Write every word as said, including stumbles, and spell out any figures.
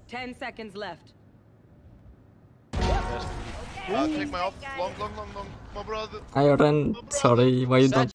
Ten seconds left. I'll take my off. Long, long, long, long. My brother. I ran. Sorry, why you don't